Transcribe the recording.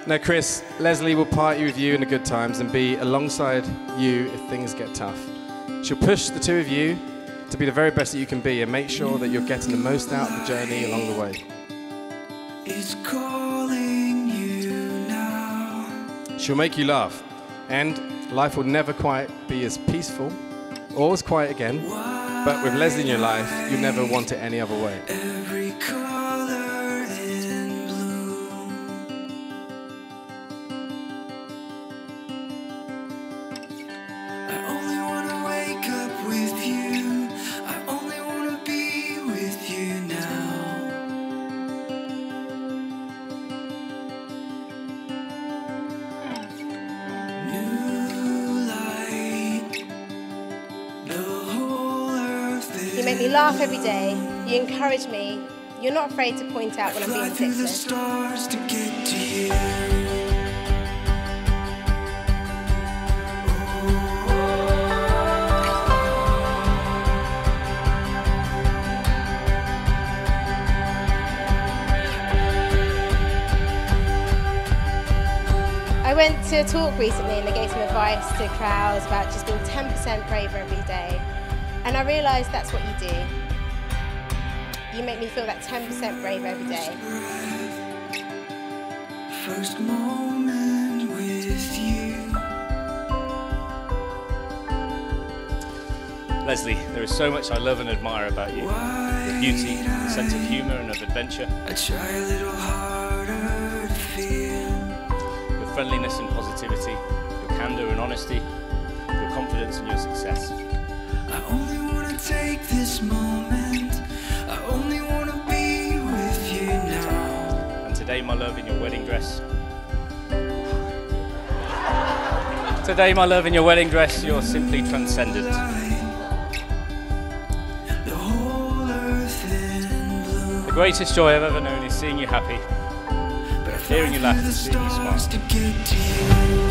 Now, Chris, Lesley will party with you in the good times and be alongside you if things get tough. She'll push the two of you to be the very best that you can be and make sure that you're getting the most out of the journey along the way. It's calling you now. She'll make you laugh, and life will never quite be as peaceful or as quiet again, but with Lesley in your life, you never want it any other way. Every color in bloom. I only want to wake up with you. I only want to be with you now. New light. The whole earth is. You make me laugh every day. You encourage me. You're not afraid to point out when I'm being Fly through the ridiculous. stars to get to you. I went to a talk recently and they gave some advice to crowds about just being 10% braver every day. And I realised that's what you do. You make me feel that 10% braver every day. First moment with you. Lesley, there is so much I love and admire about you. Your beauty, your sense of humour and of adventure. I try a little harder to feel. Your friendliness and positivity. Your candour and honesty. Your confidence and your success. I only want to take this moment. I only want to be with you now. And today, my love, in your wedding dress. Today, my love, in your wedding dress, you're simply transcendent. The whole earth in bloom. The greatest joy I've ever known is seeing you happy, But I fly hearing you laugh through and the seeing you smile. stars to get to you.